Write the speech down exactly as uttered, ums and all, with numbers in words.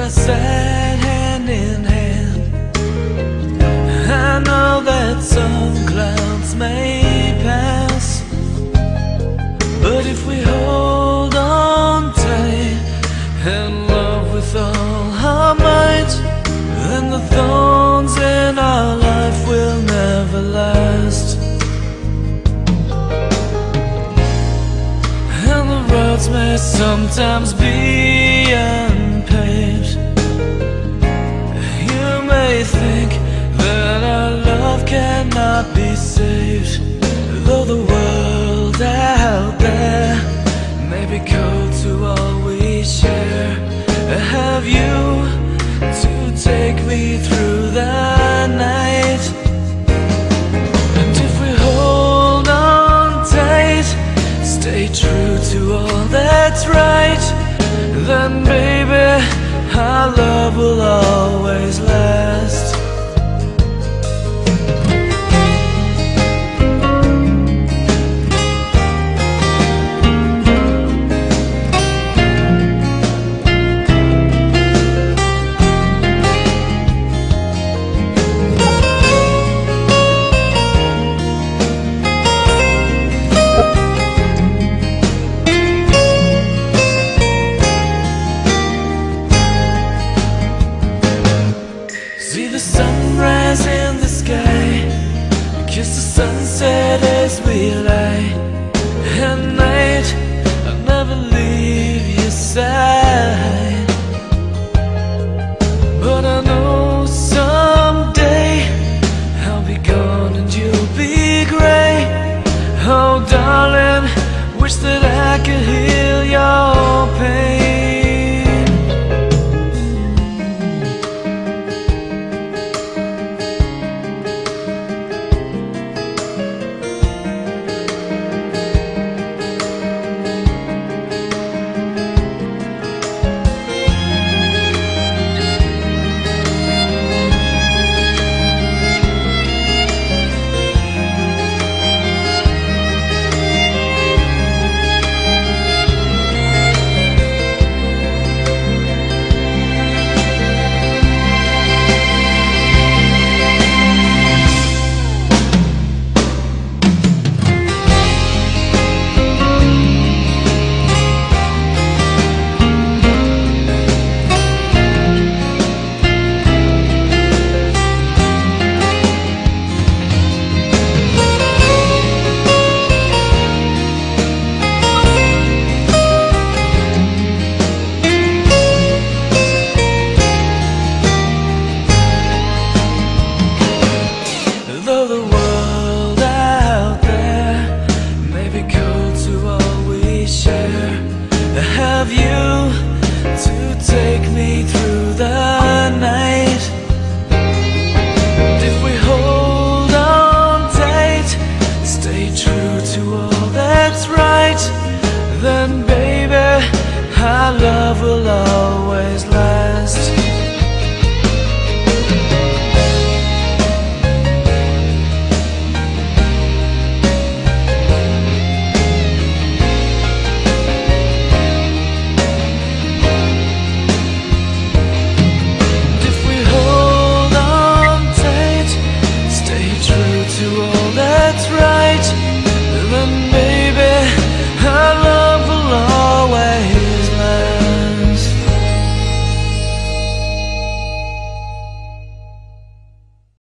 I sat hand in hand. I know that some clouds may pass, but if we hold on tight and love with all our might, then the thorns in our life will never last. And the roads may sometimes be unpaved. You may think that our love cannot be saved, though the world out there may be cold to all we share. Have you to take me through the night? And if we hold on tight, stay true to all that's right, then baby, our love will always last. See the sunrise in the sky, kiss the sunset as we lie. At night, I'll never leave your side, but I know someday I'll be gone and you'll be gray. Oh darling, wish that I could heal your pain. Though the world out there may be cold to all we share, have you to take me through the night? And if we hold on tight, stay true to all that's right, then baby, our love will always